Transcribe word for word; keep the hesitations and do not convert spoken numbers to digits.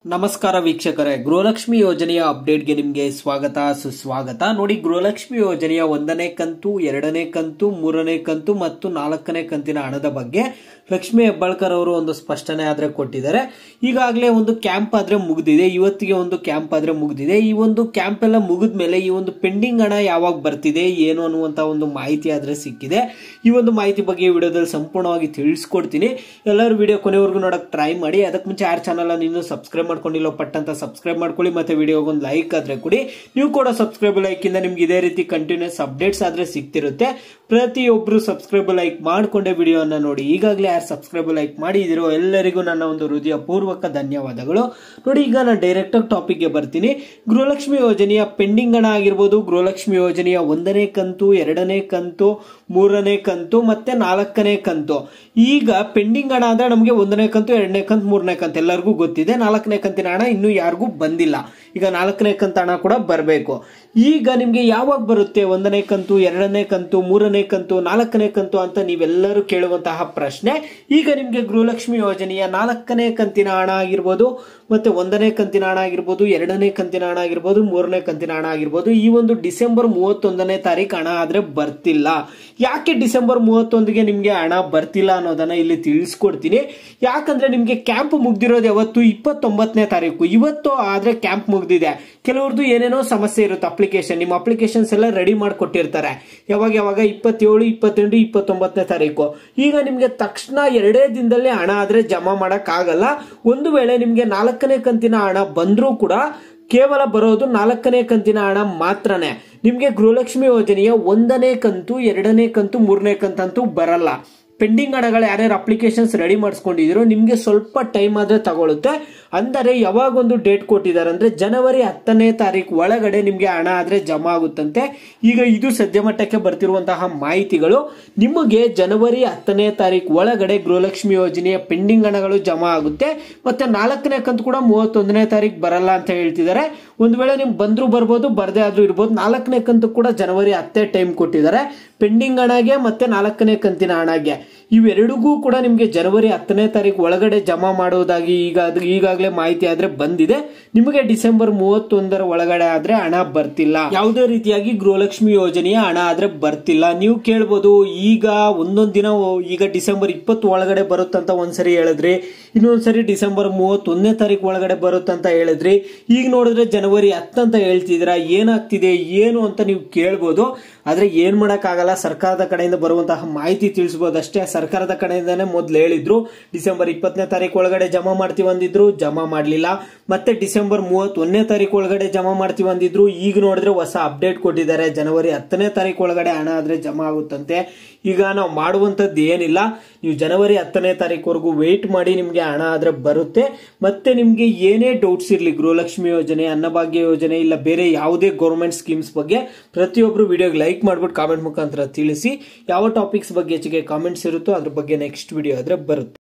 ನಮಸ್ಕಾರ ವೀಕ್ಷಕರೇ, ಗೃಹಲಕ್ಷ್ಮಿ ಯೋಜನೆಯ ಅಪ್ಡೇಟ್ಗೆ ನಿಮಗೆ ಸ್ವಾಗತ ಸುಸ್ವಾಗತ. ನೋಡಿ, ಗೃಹಲಕ್ಷ್ಮಿ ಯೋಜನೆಯ ಒಂದನೇ ಕಂತು, ಎರಡನೇ ಕಂತು, ಮೂರನೇ ಕಂತು ಮತ್ತು ನಾಲ್ಕನೇ ಕಂತಿನ ಹಣದ ಬಗ್ಗೆ ಲಕ್ಷ್ಮಿ ಹೆಬ್ಬಾಳ್ಕರ್ ಅವರು ಒಂದು ಸ್ಪಷ್ಟನೆ ಆದ್ರೆ ಕೊಟ್ಟಿದ್ದಾರೆ. ಈಗಾಗಲೇ ಒಂದು ಕ್ಯಾಂಪ್ ಆದ್ರೆ ಮುಗಿದಿದೆ, ಇವತ್ತಿಗೆ ಒಂದು ಕ್ಯಾಂಪ್ ಆದ್ರೆ ಮುಗಿದಿದೆ. ಈ ಒಂದು ಕ್ಯಾಂಪ್ ಎಲ್ಲ ಮುಗಿದ ಮೇಲೆ ಈ ಒಂದು ಪೆಂಡಿಂಗ್ ಹಣ ಯಾವಾಗ ಬರ್ತಿದೆ ಏನು ಅನ್ನುವಂತ ಒಂದು ಮಾಹಿತಿ ಆದ್ರೆ ಸಿಕ್ಕಿದೆ. ಈ ಒಂದು ಮಾಹಿತಿ ಬಗ್ಗೆ ವಿಡಿಯೋದಲ್ಲಿ ಸಂಪೂರ್ಣವಾಗಿ ತಿಳಿಸ್ಕೊಡ್ತೀನಿ. ಎಲ್ಲರೂ ವಿಡಿಯೋ ಕೊನೆವರೆಗೂ ನೋಡಕ್ ಟ್ರೈ ಮಾಡಿ. ಅದಕ್ಕೆ ಮುಂಚೆ ಯಾರು ಚಾನಲ್ ಅನ್ನು ಇನ್ನೂ ಸಬ್ಸ್ಕ್ರೈಬ್ ಮಾಡ್ಕೊಂಡಿಲ್ಲ ಪಟ್ಟಂತ ಸಬ್ಸ್ಕ್ರೈಬ್ ಮಾಡ್ಕೊಳ್ಳಿ, ಮತ್ತೆ ವಿಡಿಯೋಗೆ ಒಂದು ಲೈಕ್ ಆದ್ರೆ ಕೊಡಿ. ನೀವು ಕೂಡ ಸಬ್ಸ್ಕ್ರೈಬ್ ಲೈಕ್ ಇಂದ ನಿಮ್ಗೆ ಇದೇ ರೀತಿ ಕಂಟಿನ್ಯೂಸ್ ಅಪ್ಡೇಟ್ಸ್ ಆದ್ರೆ ಸಿಗ್ತಿರುತ್ತೆ. ಪ್ರತಿಯೊಬ್ರು ಸಬ್ಸ್ಕ್ರೈಬ್ ಲೈಕ್ ಮಾಡ್ಕೊಂಡೆ ವಿಡಿಯೋನ ನೋಡಿ. ಈಗಾಗಲೇ ಯಾರು ಸಬ್ಸ್ಕ್ರೈಬ್ ಲೈಕ್ ಮಾಡಿದಿರೋ ಎಲ್ಲರಿಗೂ ನನ್ನ ಒಂದು ಹೃದಯ ಪೂರ್ವಕ ಧನ್ಯವಾದಗಳು. ನೋಡಿ, ಈಗ ನಾನು ಡೈರೆಕ್ಟ್ ಆಗಿ ಟಾಪಿಕ್ ಗೆ ಬರ್ತೀನಿ. ಗೃಹಲಕ್ಷ್ಮಿ ಯೋಜನೆಯ ಪೆಂಡಿಂಗ್ ಹಣ ಆಗಿರ್ಬೋದು, ಗೃಹಲಕ್ಷ್ಮಿ ಯೋಜನೆಯ ಒಂದನೇ ಕಂತು, ಎರಡನೇ ಕಂತು, ಮೂರನೇ ಕಂತು ಮತ್ತೆ ನಾಲ್ಕನೇ ಕಂತು. ಈಗ ಪೆಂಡಿಂಗ್ ಹಣ ಅಂದ್ರೆ ನಮಗೆ ಒಂದನೇ ಕಂತು, ಎರಡನೇ ಕಂತು, ಮೂರನೇ ಕಂತು ಎಲ್ಲರಿಗೂ ಗೊತ್ತಿದೆ. ನಾಲ್ಕನೇ ಕಂತಿನ ಹಣ ಇನ್ನೂ ಯಾರಿಗೂ ಬಂದಿಲ್ಲ. ಈಗ ನಾಲ್ಕನೇ ಕಂತು ಹಣ ಕೂಡ ಬರಬೇಕು. ಈಗ ನಿಮ್ಗೆ ಯಾವಾಗ ಬರುತ್ತೆ ಒಂದನೇ ಕಂತು, ಎರಡನೇ ಕಂತು, ಮೂರನೇ ಕಂತು, ನಾಲ್ಕನೇ ಕಂತು ಅಂತ ನೀವೆಲ್ಲರೂ ಕೇಳುವಂತಹ ಪ್ರಶ್ನೆ. ಈಗ ನಿಮ್ಗೆ ಗೃಹಲಕ್ಷ್ಮಿ ಯೋಜನೆಯ ನಾಲ್ಕನೇ ಕಂತಿನ ಹಣ ಆಗಿರ್ಬೋದು, ಮತ್ತೆ ಒಂದನೇ ಕಂತಿನ ಹಣ ಆಗಿರ್ಬೋದು, ಎರಡನೇ ಕಂತಿನ ಹಣ ಆಗಿರ್ಬೋದು, ಮೂರನೇ ಕಂತಿನ ಹಣ ಆಗಿರ್ಬೋದು, ಈ ಒಂದು ಡಿಸೆಂಬರ್ ಮೂವತ್ತೊಂದನೇ ತಾರೀಕು ಹಣ ಆದ್ರೆ ಬರ್ತಿಲ್ಲ. ಯಾಕೆ ಡಿಸೆಂಬರ್ ಮೂವತ್ತೊಂದಿಗೆ ನಿಮ್ಗೆ ಹಣ ಬರ್ತಿಲ್ಲ ಅನ್ನೋದನ್ನ ಇಲ್ಲಿ ತಿಳಿಸ್ಕೊಡ್ತೀನಿ. ಯಾಕಂದ್ರೆ ನಿಮ್ಗೆ ಕ್ಯಾಂಪ್ ಮುಗ್ದಿರೋದು ಯಾವತ್ತು ಇಪ್ಪತ್ತೊಂಬತ್ತನೇ ತಾರೀಕು. ಇವತ್ತು ಆದ್ರೆ ಕ್ಯಾಂಪ್ ಮುಗ್ದಿದೆ. ಕೆಲವ್ರದ್ದು ಏನೇನೋ ಸಮಸ್ಯೆ ಇರುತ್ತೆ. ಅಪ್ಲಿಕೇಶನ್ ನಿಮ್ಮ ಅಪ್ಲಿಕೇಶನ್ಸ್ ಎಲ್ಲ ರೆಡಿ ಮಾಡಿಕೊಟ್ಟಿರ್ತಾರೆ. ಯಾವಾಗ ಯಾವಾಗ ಇಪ್ಪತ್ತೇಳು, ಇಪ್ಪತ್ತೆಂಟು, ಇಪ್ಪತ್ತೊಂಬತ್ತನೇ ತಾರೀಕು. ಈಗ ನಿಮ್ಗೆ ತಕ್ಷಣ ಎರಡೇ ದಿನದಲ್ಲಿ ಹಣ ಆದ್ರೆ ಜಮಾ ಮಾಡಕ್ ಆಗಲ್ಲ. ಒಂದು ವೇಳೆ ನಿಮ್ಗೆ ನಾಲ್ಕನೇ ಕಂತಿನ ಹಣ ಬಂದ್ರೂ ಕೂಡ ಕೇವಲ ಬರೋದು ನಾಲ್ಕನೇ ಕಂತಿನ ಹಣ ಮಾತ್ರನೇ. ನಿಮ್ಗೆ ಗೃಹಲಕ್ಷ್ಮಿ ಯೋಜನೆಯ ಒಂದನೇ ಕಂತು, ಎರಡನೇ ಕಂತು, ಮೂರನೇ ಕಂತಂತೂ ಬರಲ್ಲ. ಪೆಂಡಿಂಗ್ ಹಣಗಳು ಯಾರ್ಯಾರು ಅಪ್ಲಿಕೇಶನ್ಸ್ ರೆಡಿ ಮಾಡಿಸ್ಕೊಂಡಿದಿರೋ ನಿಮ್ಗೆ ಸ್ವಲ್ಪ ಟೈಮ್ ಆದ್ರೆ ತಗೊಳುತ್ತೆ. ಅಂದರೆ ಯಾವಾಗ ಒಂದು ಡೇಟ್ ಕೊಟ್ಟಿದ್ದಾರೆ ಅಂದ್ರೆ ಜನವರಿ ಹತ್ತನೇ ತಾರೀಕು ಒಳಗಡೆ ನಿಮ್ಗೆ ಹಣ ಆದ್ರೆ ಜಮಾ ಆಗುತ್ತಂತೆ. ಈಗ ಇದು ಸದ್ಯ ಮಟ್ಟಕ್ಕೆ ಬರ್ತಿರುವಂತಹ ಮಾಹಿತಿಗಳು. ನಿಮಗೆ ಜನವರಿ ಹತ್ತನೇ ತಾರೀಕು ಒಳಗಡೆ ಗೃಹಲಕ್ಷ್ಮಿ ಯೋಜನೆಯ ಪೆಂಡಿಂಗ್ ಹಣಗಳು ಜಮಾ ಆಗುತ್ತೆ. ಮತ್ತೆ ನಾಲ್ಕನೇ ಕಂತು ಕೂಡ ಮೂವತ್ತೊಂದನೇ ತಾರೀಕು ಬರಲ್ಲ ಅಂತ ಹೇಳ್ತಿದ್ದಾರೆ. ಒಂದ್ ವೇಳೆ ನಿಮ್ಗೆ ಬಂದ್ರು ಬರ್ಬೋದು, ಬರ್ದೇ ಆದ್ರೂ ಇರ್ಬೋದು. ನಾಲ್ಕನೇ ಕಂತು ಕೂಡ ಜನವರಿ ಹತ್ತೇ ಟೈಮ್ ಕೊಟ್ಟಿದ್ದಾರೆ. ಪೆಂಡಿಂಗ್ ಹಣಗೆ ಮತ್ತೆ ನಾಲ್ಕನೇ ಕಂತಿನ ಹಣಗೆ ಇವೆರಡಿಗೂ ಕೂಡ ನಿಮ್ಗೆ ಜನವರಿ ಹತ್ತನೇ ತಾರೀಕು ಒಳಗಡೆ ಜಮಾ ಮಾಡುವುದಾಗಿ ಈಗ ಈಗಾಗಲೇ ಮಾಹಿತಿ ಆದ್ರೆ ಬಂದಿದೆ. ನಿಮಗೆ ಡಿಸೆಂಬರ್ ಮೂವತ್ತೊಂದರ ಒಳಗಡೆ ಆದ್ರೆ ಹಣ ಬರ್ತಿಲ್ಲ. ಯಾವುದೇ ರೀತಿಯಾಗಿ ಗೃಹಲಕ್ಷ್ಮಿ ಯೋಜನೆಯ ಹಣ ಆದ್ರೆ ಬರ್ತಿಲ್ಲ. ನೀವು ಕೇಳ್ಬೋದು, ಈಗ ಒಂದೊಂದ್ ದಿನ ಈಗ ಡಿಸೆಂಬರ್ ಇಪ್ಪತ್ತು ಒಳಗಡೆ ಬರುತ್ತಂತ ಒಂದ್ಸರಿ ಹೇಳಿದ್ರಿ, ಇನ್ನೊಂದ್ಸರಿ ಡಿಸೆಂಬರ್ ಮೂವತ್ತೊಂದನೇ ತಾರೀಕು ಒಳಗಡೆ ಬರುತ್ತಂತ ಹೇಳಿದ್ರಿ. ಈಗ ನೋಡಿದ್ರೆ ಜನವರಿ ಹತ್ತಂತ ಹೇಳ್ತಿದ್ದೀರಾ. ಏನಾಗ್ತಿದೆ ಏನು ಅಂತ ನೀವು ಕೇಳ್ಬೋದು. ಆದ್ರೆ ಏನ್ ಮಾಡಕ್ ಆಗಲ್ಲ. ಸರ್ಕಾರದ ಕಡೆಯಿಂದ ಬರುವಂತಹ ಮಾಹಿತಿ ತಿಳಿಸಬಹುದು ಅಷ್ಟೇ. ಸರ್ಕಾರದ ಕಡೆಯಿಂದಾನೇ ಮೊದ್ಲು ಹೇಳಿದ್ರು ಡಿಸೆಂಬರ್ ಇಪ್ಪತ್ತನೇ ತಾರೀಕು ಒಳಗಡೆ ಜಮಾ ಮಾಡ್ತೀವಿ ಅಂದಿದ್ರು, ಜಮಾ ಮಾಡ್ಲಿಲ್ಲ. ಮತ್ತೆ ಡಿಸೆಂಬರ್ ಮೂವತ್ತೊಂದನೇ ತಾರೀಕು ಒಳಗಡೆ ಜಮಾ ಮಾಡ್ತೀವಿ ಅಂದಿದ್ರು. ಈಗ ನೋಡಿದ್ರೆ ಹೊಸ ಅಪ್ಡೇಟ್ ಕೊಟ್ಟಿದ್ದಾರೆ, ಜನವರಿ ಹತ್ತನೇ ತಾರೀಕು ಒಳಗಡೆ ಹಣ ಆದ್ರೆ ಜಮಾ ಆಗುತ್ತಂತೆ. ಈಗ ನಾವು ಮಾಡುವಂತದ್ದು ಏನಿಲ್ಲ, ನೀವು ಜನವರಿ ಹತ್ತನೇ ತಾರೀಕುವರೆಗೂ ವೆಯ್ಟ್ ಮಾಡಿ, ನಿಮ್ಗೆ ಹಣ ಆದ್ರೆ ಬರುತ್ತೆ. ಮತ್ತೆ ನಿಮ್ಗೆ ಏನೇ ಡೌಟ್ಸ್ ಇರ್ಲಿ ಗೃಹಲಕ್ಷ್ಮಿ ಯೋಜನೆ, ಅನ್ನಭಾಗ್ಯ ಯೋಜನೆ, ಇಲ್ಲ ಬೇರೆ ಯಾವುದೇ ಗೌರ್ಮೆಂಟ್ ಸ್ಕೀಮ್ಸ್ ಬಗ್ಗೆ ಪ್ರತಿಯೊಬ್ರು ವಿಡಿಯೋಗೆ ಲೈಕ್ ಮಾಡ್ಬಿಟ್ಟು ಕಾಮೆಂಟ್ ಮುಖಾಂತರ ತಿಳಿಸಿ. ಯಾವ ಟಾಪಿಕ್ಸ್ ಬಗ್ಗೆ ಹೆಚ್ಚಿಗೆ ಕಾಮೆಂಟ್ಸ್ ಇರುತ್ತೋ ಅದ್ರ ಬಗ್ಗೆ ನೆಕ್ಸ್ಟ್ ವಿಡಿಯೋ ಆದ್ರೆ ಬರುತ್ತೆ.